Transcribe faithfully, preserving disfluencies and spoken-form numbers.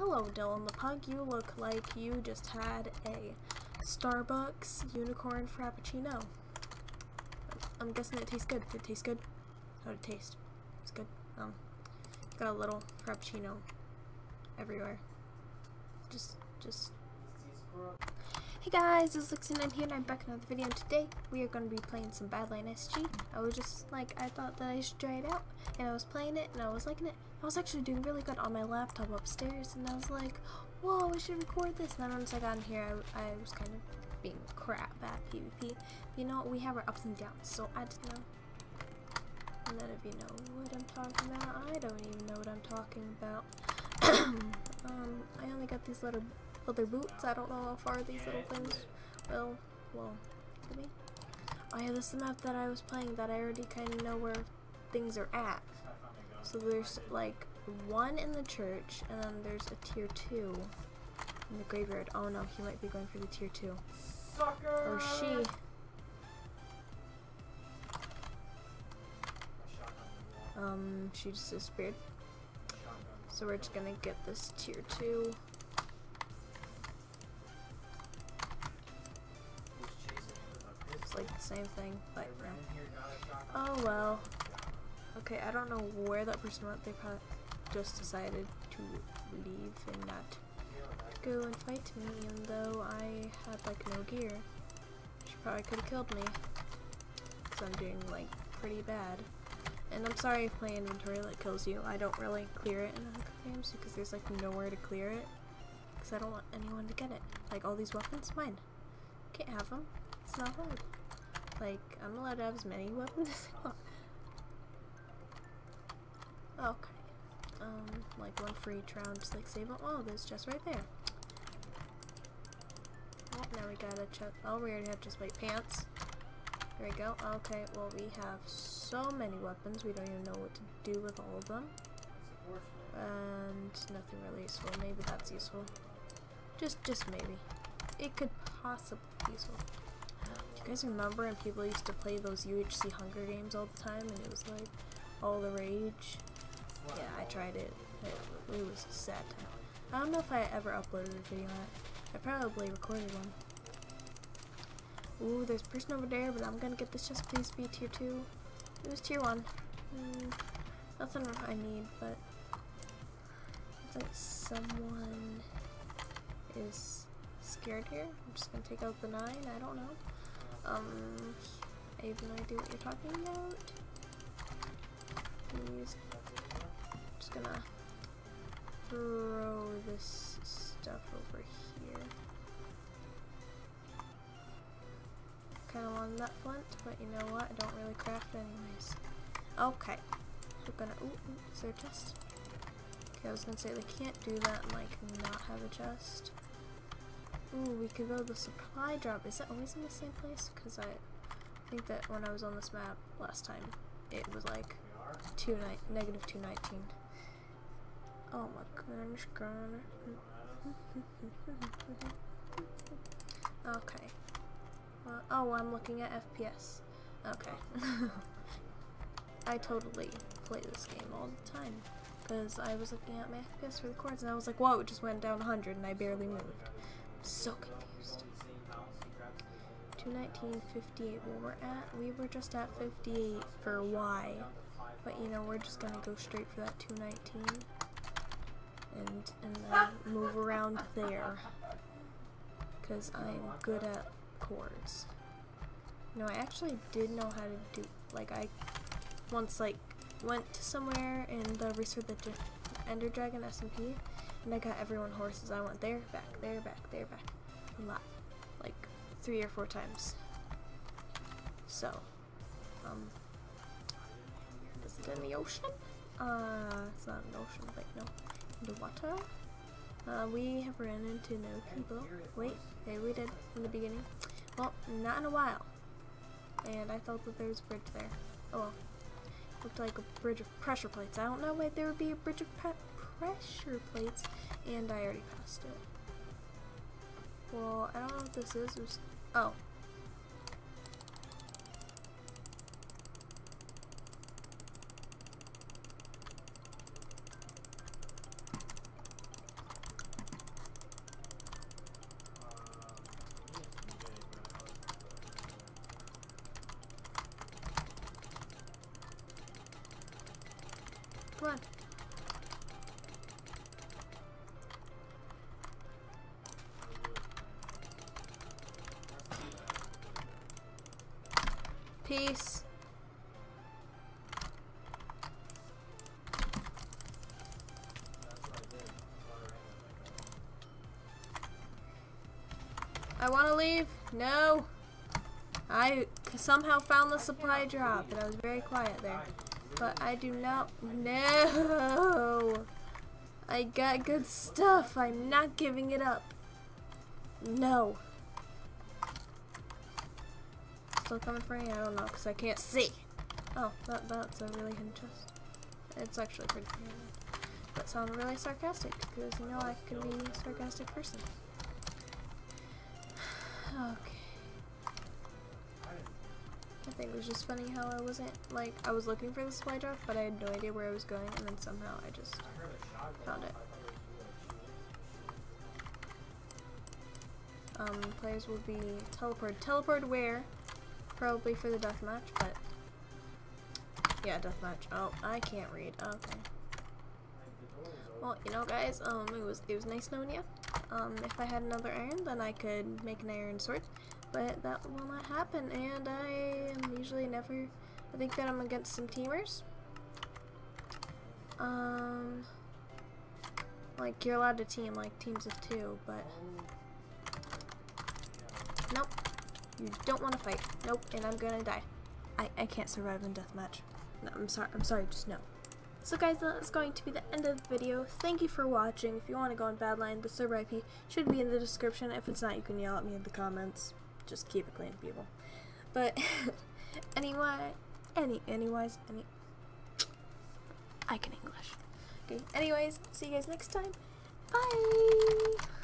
hello Dylan the Pug, you look like you just had a Starbucks unicorn frappuccino. I'm guessing it tastes good. Did it taste good? How did it taste? It's good. Um, got a little frappuccino everywhere. Just, just. Hey guys, it's Lixin, I'm here and I'm back in another video, and today we are going to be playing some Badlion S G. I was just like, I thought that I should try it out, and I was playing it, and I was liking it. I was actually doing really good on my laptop upstairs, and I was like, whoa, I should record this. And then once I got in here, I, I was kind of being crap at PvP. You know, we have our ups and downs, so I just know. None of you know what I'm talking about. I don't even know what I'm talking about. um, I only got these little leather boots. I don't know how far these little things will, will to me. Oh yeah, this is the map that I was playing that I already kind of know where things are at. So there's like one in the church, and then there's a tier two in the graveyard. Oh no, he might be going for the tier two. Sucker! Or she. Um, she just disappeared. So we're just gonna get this tier two. It's like the same thing, but yeah. Oh well. Okay, I don't know where that person went. They probably just decided to leave and not go and fight me, even though I had like no gear. She probably could have killed me, because I'm doing like pretty bad. And I'm sorry if my inventory like kills you. I don't really clear it in Hunger Games because there's like nowhere to clear it, because I don't want anyone to get it. Like all these weapons, mine. Can't have them. It's not allowed. Like I'm allowed to have as many weapons as I want. Okay. Um, like one for each round, just like save them. Oh, there's just right there. Oh, now we got a chest. Oh, we already have just white pants. There we go. Okay, well we have so many weapons, we don't even know what to do with all of them. And nothing really useful. Maybe that's useful. Just, just maybe. It could possibly be useful. Do you guys remember when people used to play those U H C Hunger Games all the time, and it was like all the rage? Yeah, I tried it. It, it was a sad time. I don't know if I ever uploaded a video on it. I probably recorded one. Ooh, there's a person over there, but I'm gonna get this just please be tier two. It was tier one. Mm, nothing I need, but it's like someone is scared here. I'm just gonna take out the nine. I don't know. Um, I have no idea what you're talking about. Please. Just gonna throw this stuff over here. Kind of on that flint, but you know what? I don't really craft anyways. Okay, we're gonna. Ooh, ooh, is there a chest? Okay, I was gonna say they can't do that and like not have a chest. Ooh, we could go to the supply drop. Is it always in the same place? Because I think that when I was on this map last time, it was like two ni negative two nineteen. Oh my gosh, god. Okay. Uh, oh, I'm looking at F P S. Okay. I totally play this game all the time because I was looking at my F P S for the chords and I was like, whoa, it just went down one hundred and I barely moved. I'm so confused. two nineteen fifty-eight. Well, we're at, we were just at fifty-eight for Y, but you know, we're just gonna go straight for that two nineteen and and then move around there because I'm good at chords. No, I actually did know how to do, like I once like went to somewhere and uh, researched the Ender Dragon S M P and I got everyone horses. I went there, back, there, back, there, back a lot, like three or four times. So, um, is it in the ocean? Uh, it's not an ocean, like no, in the water. Uh, we have run into no people. Wait, maybe we did in the beginning. Well, not in a while. And I thought that there was a bridge there. Oh well. Looked like a bridge of pressure plates. I don't know why there would be a bridge of pre pressure plates. And I already passed it. Well, I don't know what this is. It was, oh. come on. Peace. I want to leave. No. I somehow found the supply drop and I was very quiet there. But I do not. No. I got good stuff. I'm not giving it up. No. Still coming for me? I don't know because I can't see. Oh, that, that's a really hidden chest. It's actually pretty good. That sounded really sarcastic because you know I can be a sarcastic person. Okay. I think it was just funny how I wasn't, like, I was looking for the supply drop, but I had no idea where I was going, and then somehow I just found it. Um, players will be teleported. Teleported where? Probably for the deathmatch, but yeah, deathmatch. Oh, I can't read. Okay. Well, you know, guys, um, it was it was nice knowing you. Um, if I had another iron, then I could make an iron sword, but that will not happen. And I am usually never. I think that I'm against some teamers. Um, like you're allowed to team like teams of two, but nope. You don't want to fight. Nope, and I'm gonna die. I, I can't survive in deathmatch. No, I'm sorry. I'm sorry, just no. So guys, that's going to be the end of the video. Thank you for watching. If you want to go on Badline, the server I P should be in the description. If it's not, you can yell at me in the comments. Just keep it clean, people. But anyway, any, anyways, any, I can English. Okay, anyways, see you guys next time. Bye!